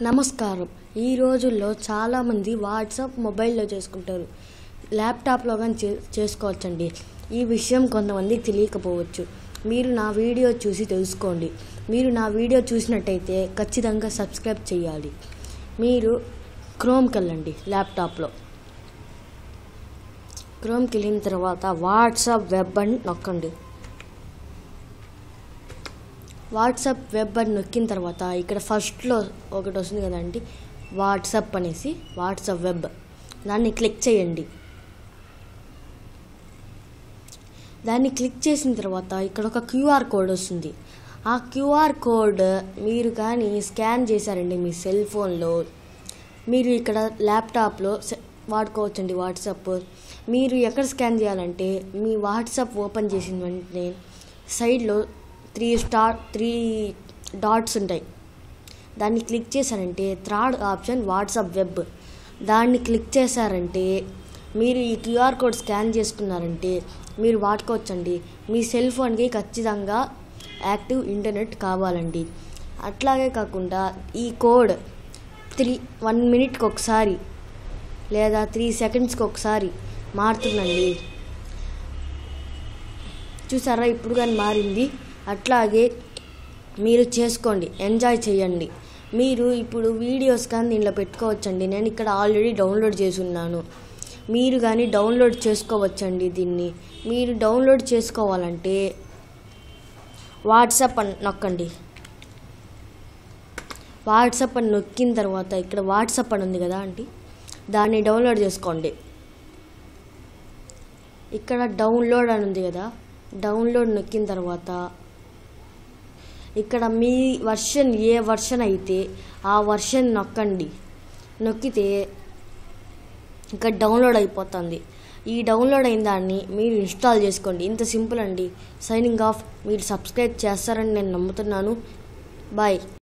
నమస్కారం. ఈ రోజుల్లో చాలామంది వాట్సాప్ మొబైల్లో చేసుకుంటారు, ల్యాప్టాప్లో కానీ చేసుకోవచ్చండి. ఈ విషయం కొంతమందికి తెలియకపోవచ్చు. మీరు నా వీడియో చూసి తెలుసుకోండి. మీరు నా వీడియో చూసినట్టయితే ఖచ్చితంగా సబ్స్క్రైబ్ చేయాలి. మీరు క్రోమ్కి వెళ్ళండి. ల్యాప్టాప్లో క్రోమ్కి వెళ్ళిన తర్వాత వాట్సాప్ వెబ్ అని నొక్కండి. వాట్సాప్ వెబ్ అని నొక్కిన తర్వాత ఇక్కడ ఫస్ట్లో ఒకటి వస్తుంది కదండి, వాట్సాప్ అనేసి, వాట్సాప్ వెబ్, దాన్ని క్లిక్ చేయండి. దాన్ని క్లిక్ చేసిన తర్వాత ఇక్కడ ఒక క్యూఆర్ కోడ్ వస్తుంది. ఆ క్యూఆర్ కోడ్ మీరు కానీ స్కాన్ చేశారండి మీ సెల్ ఫోన్లో, మీరు ఇక్కడ ల్యాప్టాప్లో వాడుకోవచ్చండి వాట్సాప్. మీరు ఎక్కడ స్కాన్ చేయాలంటే మీ వాట్సాప్ ఓపెన్ చేసిన వెంటనే సైడ్లో 3 డాట్స్ ఉంటాయి. దాన్ని క్లిక్ చేశారంటే థర్డ్ ఆప్షన్ వాట్సాప్ వెబ్, దాన్ని క్లిక్ చేశారంటే మీరు ఈ క్యూఆర్ కోడ్ స్కాన్ చేసుకున్నారంటే మీరు వాడుకోవచ్చండి. మీ సెల్ ఫోన్కి ఖచ్చితంగా యాక్టివ్ ఇంటర్నెట్ కావాలండి. అట్లాగే కాకుండా ఈ కోడ్ 1 మినిట్కి ఒకసారి లేదా 3 సెకండ్స్కి ఒకసారి మారుతుందండి. చూసారా, ఇప్పుడు కానీ మారింది. అట్లాగే మీరు చేసుకోండి, ఎంజాయ్ చేయండి. మీరు ఇప్పుడు వీడియోస్ కానీ దీనిలో పెట్టుకోవచ్చండి. నేను ఇక్కడ ఆల్రెడీ డౌన్లోడ్ చేసి ఉన్నాను. మీరు కానీ డౌన్లోడ్ చేసుకోవచ్చండి. దీన్ని మీరు డౌన్లోడ్ చేసుకోవాలంటే వాట్సాప్ అని నొక్కండి. వాట్సాప్ అని నొక్కిన తర్వాత ఇక్కడ వాట్సాప్ అని ఉంది కదా అండి, దాన్ని డౌన్లోడ్ చేసుకోండి. ఇక్కడ డౌన్లోడ్ అని ఉంది కదా, డౌన్లోడ్ నొక్కిన తర్వాత ఇక్కడ మీ వర్షన్ ఏ వర్షన్ అయితే ఆ వర్షన్ నొక్కండి. నొక్కితే ఇక్కడ డౌన్లోడ్ అయిపోతుంది. ఈ డౌన్లోడ్ అయిన దాన్ని మీరు ఇన్స్టాల్ చేసుకోండి. ఇంత సింపుల్ అండి. Signing off. మీరు సబ్స్క్రైబ్ చేస్తారని నేను నమ్ముతున్నాను. బాయ్.